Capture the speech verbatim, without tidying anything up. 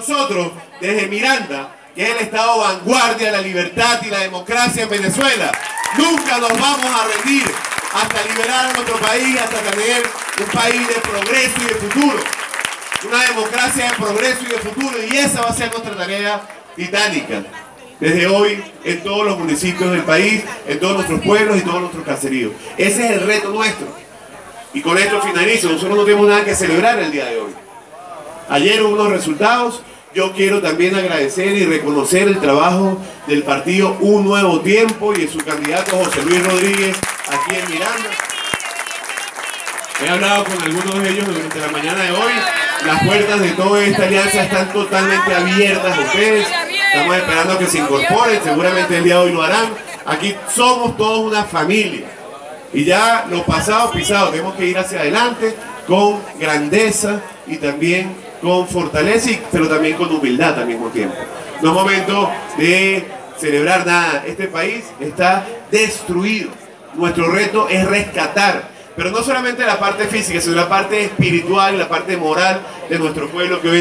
Nosotros, desde Miranda, que es el estado vanguardia de la libertad y la democracia en Venezuela, nunca nos vamos a rendir hasta liberar a nuestro país, hasta tener un país de progreso y de futuro, una democracia de progreso y de futuro, y esa va a ser nuestra tarea titánica, desde hoy en todos los municipios del país, en todos nuestros pueblos y todos nuestros caseríos. Ese es el reto nuestro. Y con esto finalizo. Nosotros no tenemos nada que celebrar el día de hoy. Ayer hubo unos resultados. Yo quiero también agradecer y reconocer el trabajo del partido Un Nuevo Tiempo y de su candidato José Luis Rodríguez aquí en Miranda. He hablado con algunos de ellos durante la mañana de hoy. Las puertas de toda esta alianza están totalmente abiertas a ustedes. Estamos esperando a que se incorporen, seguramente el día de hoy lo harán. Aquí somos todos una familia. Y ya lo pasado pisado, tenemos que ir hacia adelante con grandeza y también con fortaleza, pero también con humildad al mismo tiempo. No es momento de celebrar nada. Este país está destruido. Nuestro reto es rescatar, pero no solamente la parte física, sino la parte espiritual y la parte moral de nuestro pueblo que hoy